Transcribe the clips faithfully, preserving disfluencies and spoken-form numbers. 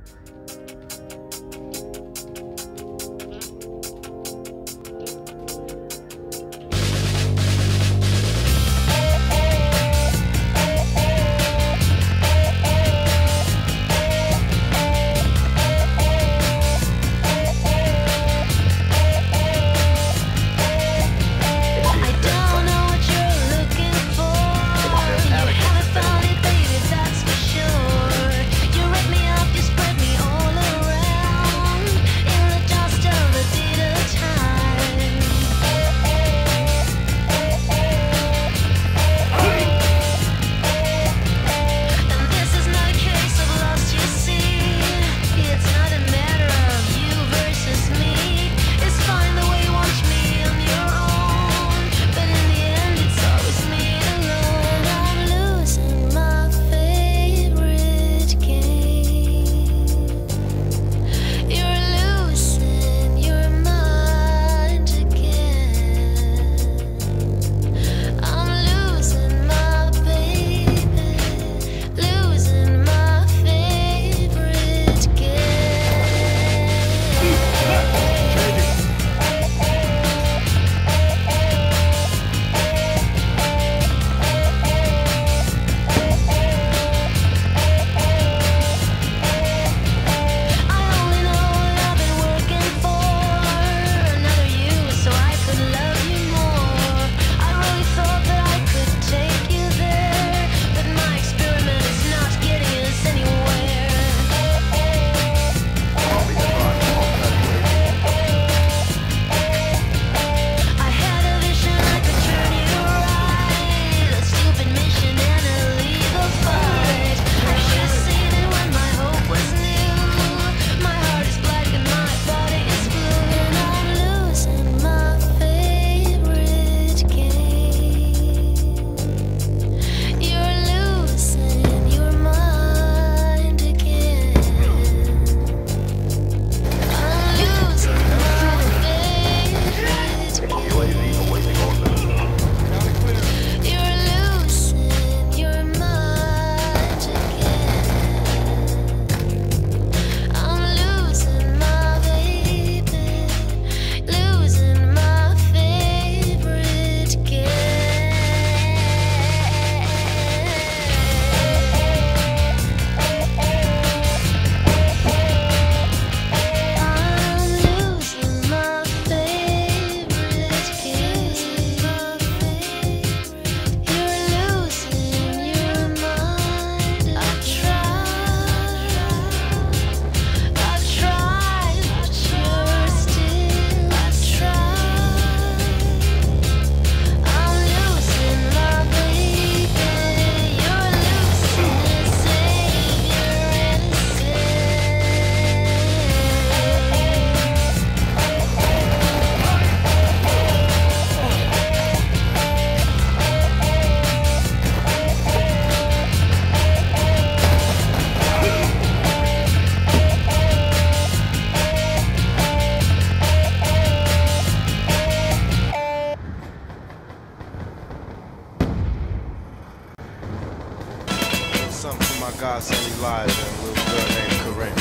something for my godson Elijah and a little girl named Corinne.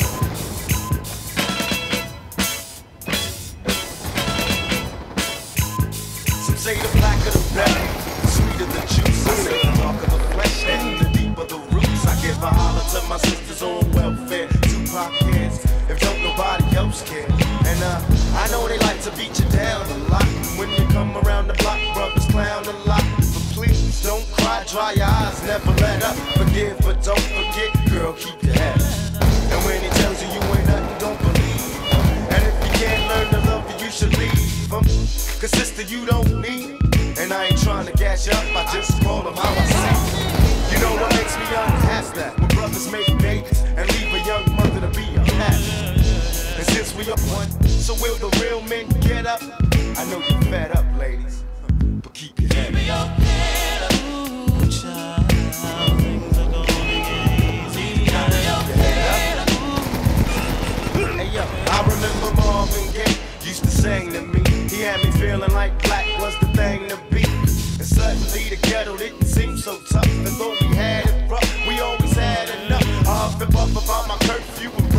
Some say the blacker the better, the sweeter the juice. I say the darker the flesh and the deeper the roots. I give a holler to my sisters on welfare, Tupac kids, if don't nobody else care. And uh, I know they like to beat you down a lot. When you come around the block, brothers clown a lot. But please don't cry, dry your eyes, never let up. Forgive but don't forget, girl, keep your head up. And when he tells you you ain't nothing, don't believe. And if you can't learn to love you, you should leave him. Cause sister, you don't need it. And I ain't trying to gas you up, I just call them how I see. You know what makes me unhappy? That when brothers make babies and leave a young mother to be unhappy. And since we are one, so will the real men get up? I know you're fed up, ladies, but keep your head up. Ooh, child, things are gonna get easy. Hey yo, I remember Marvin Gaye used to sing to me. He had me feeling like black was the thing to be. And suddenly the ghetto didn't seem so tough. And though we had it rough, we always had enough. I huff and puff about my curfew and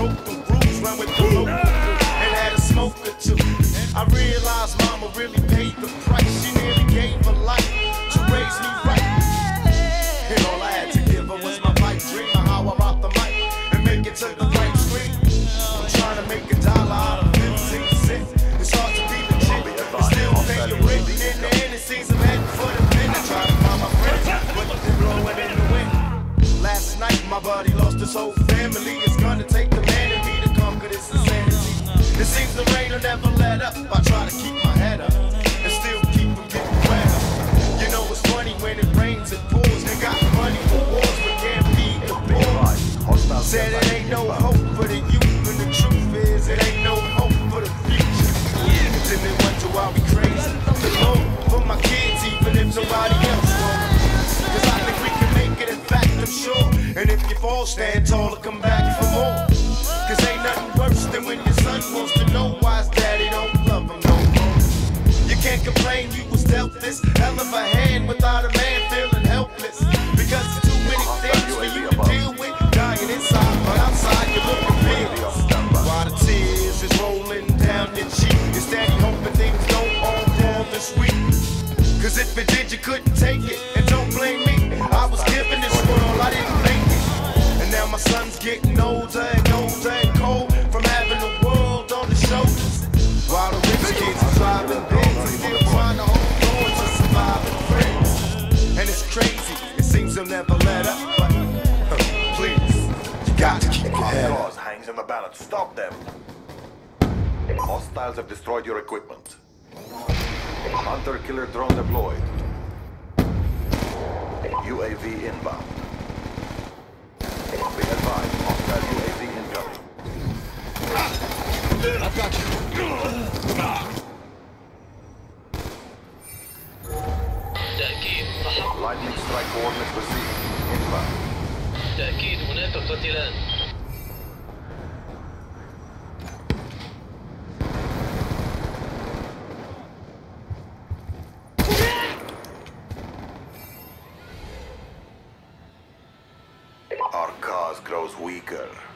it to the right street. I'm trying to make a dollar out of fifteen cents. It's hard to be legit and still pay your rent. And in the end, it seems I'm heading for the pen. I try to find my friends, but they're blowing in the wind. Last night, my buddy lost his whole family. It's gonna take the man in me to conquer this insanity. It seems the rain will never let up. I try to keep my head up and still keep from getting wetter. You know it's funny when it rains, it pours. They got money for wars, but can't feed the poor. Said it ain't no hope for the youth, and the truth is it ain't no hope for the future. Then they wonder why we crazy. The Lord for my kids, even if nobody else won't. Cause I think we can make it, in fact I'm sure. And if you fall, stand tall and come back for more. Cause ain't nothing worse than when your son wants to know why his daddy don't love him no more. You can't complain you was dealt this hell of a hand without a man feeling helpless. Because there's too many things for you to deal with. Dying inside, but outside you're looking fearless. While the tears is rolling down your cheek, it's daddy hoping things don't all fall this week. Cause if it did, you couldn't take it. And don't blame me, I was given this world, I didn't make it. And now my son's getting older and older and cold from having the world on his shoulders. While the rich kids are driving Benz and still trying to hold on to surviving friends. And it's crazy, it seems they'll never let up, but uh, please, you got to keep your head up. Cause hangs in the balance. Stop them. Hostiles have destroyed your equipment. Hunter-killer drone deployed. U A V inbound. Be advised, hostile U A V incoming. I've got you. تأكيد تحقق. Lightning strike coordinates received. Inbound. تأكيد هناك قتيلان. Our cause grows weaker.